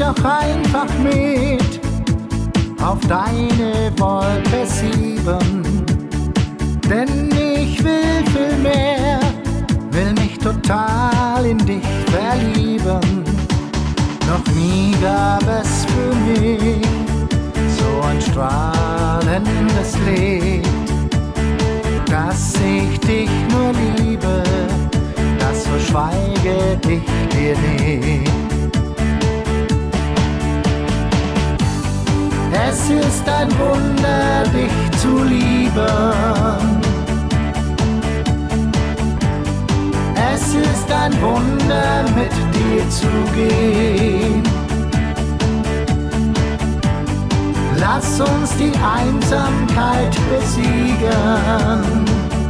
doch einfach mit auf deine Wolke 7, denn ich will viel mehr, will mich total in dich verlieben. Noch nie gab es für mich so ein strahlendes Licht, dass ich dich nur liebe, das verschweige ich dir nicht. Es ist ein Wunder, dich zu lieben. Es ist ein Wunder, mit dir zu gehen. Lass uns die Einsamkeit besiegen.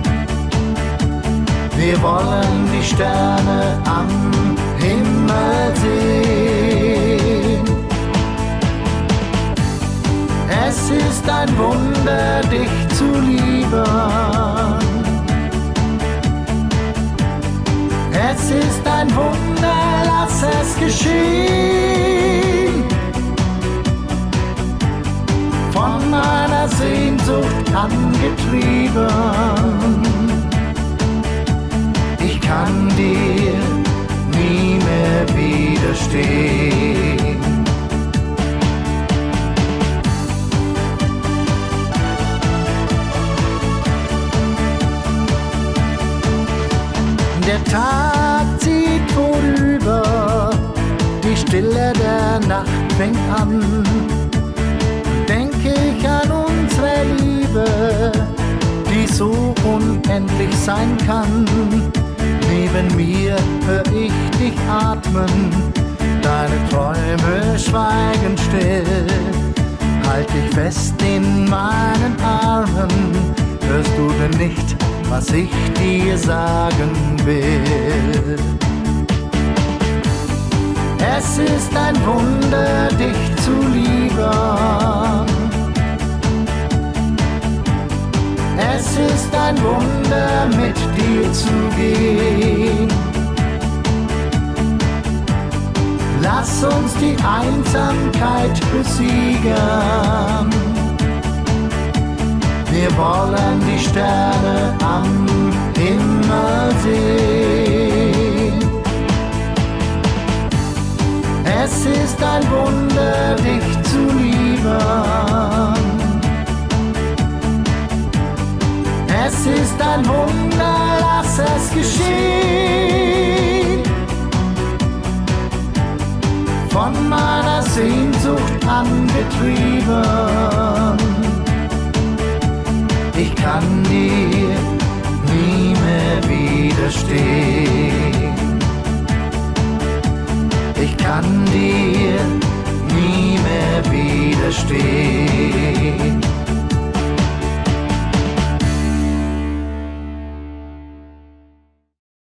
Wir wollen die Sterne am Himmel sehen. Es ist ein Wunder, dich zu lieben. Es ist ein Wunder, lass es geschehen. Von meiner Sehnsucht angetrieben, ich kann dir nie mehr widerstehen. Der Tag zieht vorüber, die Stille der Nacht fängt an. Denke ich an unsere Liebe, die so unendlich sein kann. Neben mir hör ich dich atmen, deine Träume schweigen still. Halt dich fest in meinen Armen, hörst du denn nicht, was ich dir sagen will? Es ist ein Wunder, dich zu lieben. Es ist ein Wunder, mit dir zu gehen. Lass uns die Einsamkeit besiegen. Wir wollen die Sterne am Himmel sehen. Es ist ein Wunder, dich zu lieben. Es ist ein Wunder, lass es geschehen. Von meiner Sehnsucht angetrieben, ich kann dir nie mehr widerstehen. Ich kann dir nie mehr widerstehen.